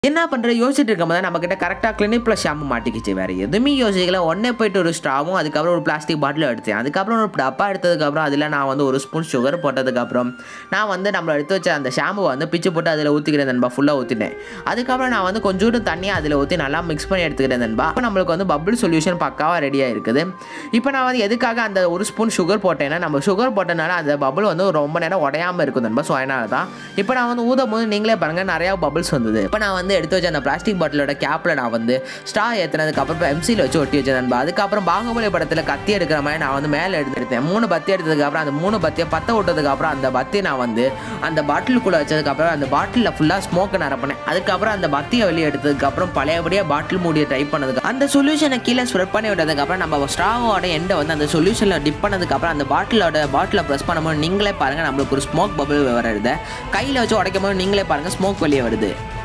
என்ன பண்ணுற யோசிச்சுட்டு இருக்கும்போது நம்மக்கிட்ட கரெக்டாக கிளினிக் ப்ளஸ் ஷாம்பு மாட்டிக்கிச்சு. வேறு எதுவுமே யோசிக்கல. உடனே போயிட்டு ஒரு ஸ்ட்ராவும் அதுக்கப்புறம் ஒரு பிளாஸ்டிக் பாட்டிலும் எடுத்தேன். அதுக்கப்புறம் ஒரு டப்பா எடுத்ததுக்கப்புறம் அதில் நான் வந்து ஒரு ஸ்பூன் சுகர் போட்டதுக்கப்புறம் நான் வந்து நம்மளை எடுத்து வச்ச அந்த ஷாம்புவை வந்து பிச்சு போட்டு அதில் ஊற்றிக்கிறேன் நண்பா. ஃபுல்லாக ஊற்றிட்டேன். அதுக்கப்புறம் நான் வந்து கொஞ்சோண்டு தண்ணியை அதில் ஊற்றி நல்லா மிக்ஸ் பண்ணி எடுத்துக்கிறேன் நண்பா. அப்போ நம்மளுக்கு வந்து பபிள் சொல்யூஷன் பக்காவாக ரெடியாக இருக்குது. இப்போ நான் வந்து எதுக்காக அந்த ஒரு ஸ்பூன் சுகர் போட்டேன்னா நம்ம சுகர் போட்டனால அந்த பபிள் வந்து ரொம்ப நேரம் உடையாமல் இருக்கும் நண்பா. ஸோ அதனால தான் இப்போ நான் வந்து ஊதும் போது நீங்களே பாருங்கள் நிறையா பபிள்ஸ் வந்தது. இப்போ நான் வந்து எடுத்து வச்ச அந்த பிளாஸ்டிக் பாட்டிலோட கேப்பில் நான் வந்து ஸ்ட்ரா ஏற்றினதுக்கப்புறம் எம்சியில் வச்சு ஒட்டி வச்சேன் நண்பா. அதுக்கப்புறம் பாகுபலி படத்தில் கத்தி எடுக்கிற மாதிரி நான் வந்து மேலே எடுத்தேன். 3 பத்தி எடுத்ததுக்கப்புறம் அந்த 3 பத்தியை பற்ற விட்டதுக்கப்புறம் அந்த பத்தி நான் வந்து அந்த பாட்டிலுக்குள்ளே வச்சதுக்கப்புறம் அந்த பாட்டிலில் ஃபுல்லாக ஸ்மோக்கை நிரப்பினேன். அதுக்கப்புறம் அந்த பத்தியை வெளியே எடுத்ததுக்கப்புறம் பழையபடியாக பாட்டில் மூடியை டைப் பண்ணதுக்கு அந்த சொல்யூஷனை கீழே ஸ்ப்ரெட் பண்ணி விட்டதுக்கப்புறம் நம்ம ஸ்ட்ராவோட எண்டை வந்து அந்த சொல்யூஷனில் டிப் பண்ணதுக்கப்புறம் அந்த பாட்டிலை ப்ரெஸ் பண்ணும்போது நீங்களே பாருங்கள் நம்மளுக்கு ஒரு ஸ்மோக் பபிள் வருது. கையில் வச்சு உடைக்கும் போது நீங்களே பாருங்கள் ஸ்மோக் வெளியே வருது.